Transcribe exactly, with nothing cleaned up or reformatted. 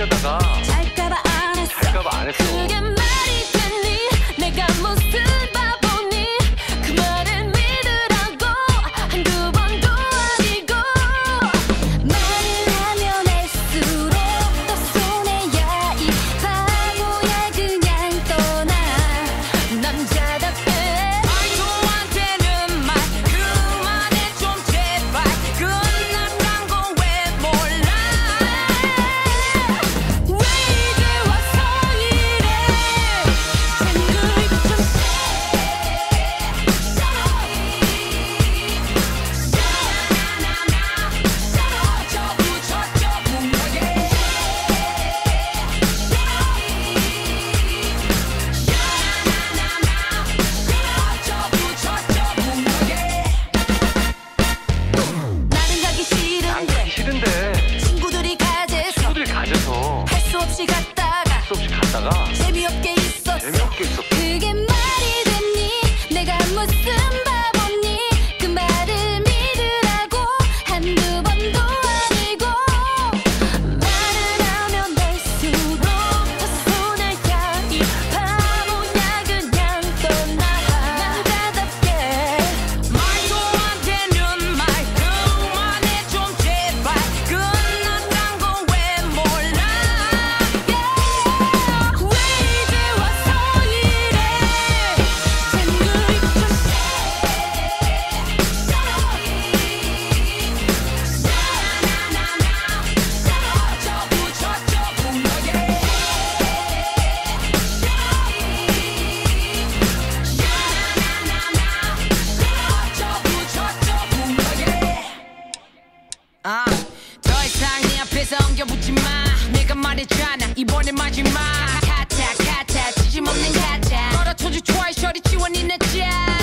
하려다가 잘까봐 안 했어. 잘까봐 안 했어. 그게 말이 되니? 내가 무슨 바보니? 그 말을 믿으라고 한두 번도 아니고. 말을 하면 할수록 더 손해야. 이 바보야 그냥 떠나 남자답게. 말도 안 되는 말 그만해 좀 제발. 끝났단 건 왜 몰라? 왜 이제 와서 이래? 쟁글이 좀 샤라라라라 붙였죠 분명히. 샤라라라라 붙였죠 분명히. 나는 가기 난 싫은데 가기 싫은데 친구들이 가재서 친구들이 가져서 할 수 없이 갔다가 수 없이 갔다가 재미없게 있었어. 재미없게 있었어. 그게 말이 되니? 내가 무슨 바보니? 그 말을 믿으라고 한두 번도 아니고. 말을 하면 할수록 더 손해야. 이 바보야 그냥 떠나 남자답게. 말도 안 되는 말 그만해 좀 제발. 끝났단 건 왜 몰라? 왜 이제 와서 이래? 쟁글이 좀 샤라라라라 붙였죠 분명히. 샤라라라라 붙였죠 분명히. 아, 더 이상 내 앞에서 엉겨붙지 마. 내가 말했잖아 이번엔 마지막. 가짜 가짜 지짐 없는 가짜. 너라 초주 좋아해 셔리 지원이 냈자.